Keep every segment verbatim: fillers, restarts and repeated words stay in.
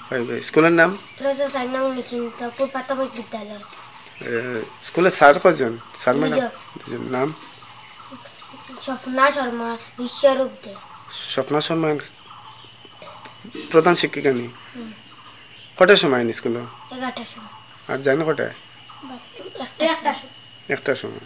স্কুলের নাম প্রফেসর সাইনাং নিচিন্তপুর প্রাথমিক বিদ্যালয়। স্কুলের স্যার কজন? স্যার ম্যাডাম নাম? স্বপ্না শর্মা, বিশ্বরূপ দে। স্বপ্না শর্মা প্রধান শিক্ষিকা নি? কটার সময় নি স্কুলে? এগারোটার সময়। আর জানো কটায়? একটার সময়।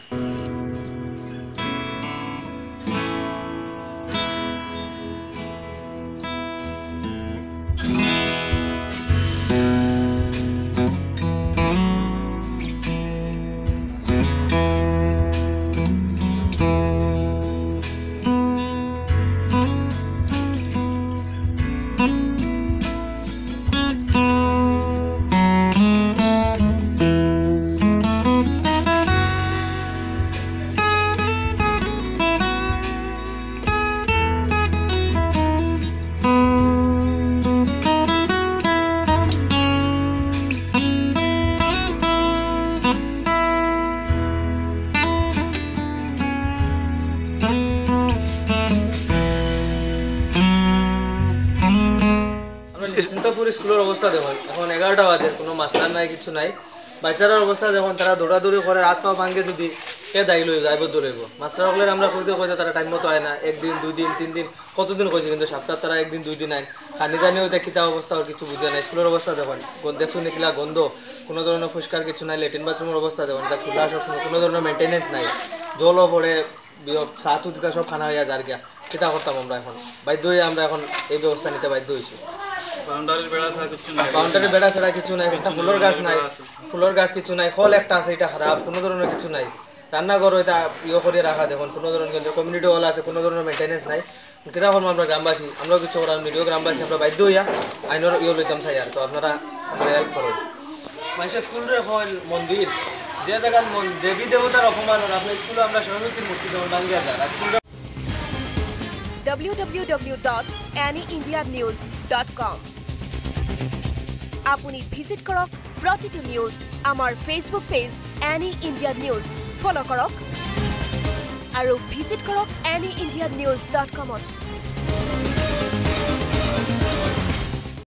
নিশ্চিন্তপুর স্কুলের অবস্থা দেখুন, এখন এগারোটা বাজে, কোনো মাস্টার নাই, কিছু নাই। বাচ্চারার অবস্থা দেখুন, তারা দৌড়াদৌড়ি করে, হাত পা ভাঙে যদি কে দায়ী লই যাইব দৌড়াইব। মাস্টার হলে আমরা কইতে কইতে তারা টাইম মতো হয় না, একদিন দুই দিন তিন দিন কতদিন কইছে, কিন্তু সপ্তাহ তারা একদিন দুই দিন আইন কানি জানিও দেখি তা অবস্থা আর কিছু বুঝে না। স্কুলের অবস্থা দেখুন, দেখছো নিখিলা গন্ধ, কোনো ধরনের পরিষ্কার কিছু নাই। লেট্রিন বাথরুমের অবস্থা দেখুন, তা খোলা সবসময়, কোনো ধরনের মেনটেন্যান্স নাই। জলও পড়ে, সাতু দিতা সব খানা হইয়া যার গিয়া কিতা করতাম আমরা। এখন বাধ্য হয়ে আমরা এখন এই ব্যবস্থা নিতে বাধ্য হয়েছি। বাউন্ডারি বেড়া ছাড়া কিছু নাই, ফুলের গাছ নাই, ফুলের গাছ কিছু নাই, ফল একটা আছে, এটা খারাপ, কোনো ধরনের কিছু নাই। রান্নাঘর এটা ইয়ে করে রাখা দেখুন, কোনো ধরনের কমিউনিটি হল আছে, কোনো ধরনের মেনটেন্যান্স নাই। কিতা করবো আমরা গ্রামবাসী, আমরাও কিছু করার নিডিও গ্রামবাসী, আমরা বাধ্য হইয়া আইনের ইয়ে লইতাম চাই। আর তো আপনারা হেল্প করুন। মানুষের স্কুলের এখন মন্দির যে জায়গার দেবী দেবতার অপমান, আপনার স্কুলে আমরা সরস্বতীর মূর্তি দেবো বাঙ্গিয়া যান। School w w w dot any india news dot com আপুনি ভিজিট কৰক প্ৰতিটো নিউজ। আমাৰ Facebook page any India news follow কৰক আৰু ভিজিট কৰক any india news dot com ত।